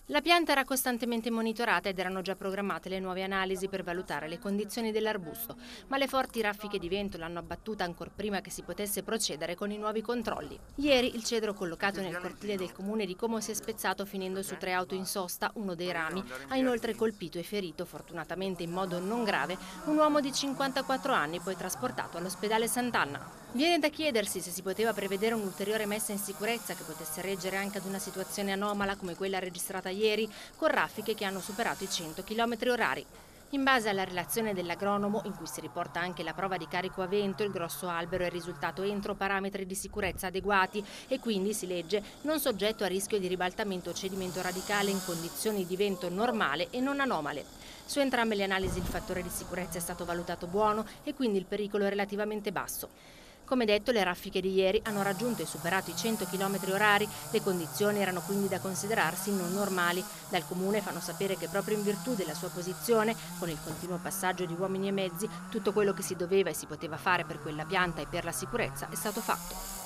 La pianta era costantemente monitorata ed erano già programmate le nuove analisi per valutare le condizioni dell'arbusto, ma le forti raffiche di vento l'hanno abbattuta ancor prima che si potesse procedere con i nuovi controlli. Ieri il cedro collocato nel cortile del comune di Como si è spezzato finendo su 3 auto in sosta, uno dei rami ha inoltre colpito e ferito, fortunatamente in modo non grave, un uomo di 54 anni poi trasportato all'ospedale Sant'Anna. Viene da chiedersi se si poteva prevedere un'ulteriore messa in sicurezza che potesse reggere anche ad una situazione anomala come quella registrata ieri, con raffiche che hanno superato i 100 km orari. In base alla relazione dell'agronomo, in cui si riporta anche la prova di carico a vento, il grosso albero è risultato entro parametri di sicurezza adeguati e quindi, si legge, non soggetto a rischio di ribaltamento o cedimento radicale in condizioni di vento normale e non anomale. Su entrambe le analisi il fattore di sicurezza è stato valutato buono e quindi il pericolo è relativamente basso. Come detto, le raffiche di ieri hanno raggiunto e superato i 100 km orari, le condizioni erano quindi da considerarsi non normali. Dal comune fanno sapere che proprio in virtù della sua posizione, con il continuo passaggio di uomini e mezzi, tutto quello che si doveva e si poteva fare per quella pianta e per la sicurezza è stato fatto.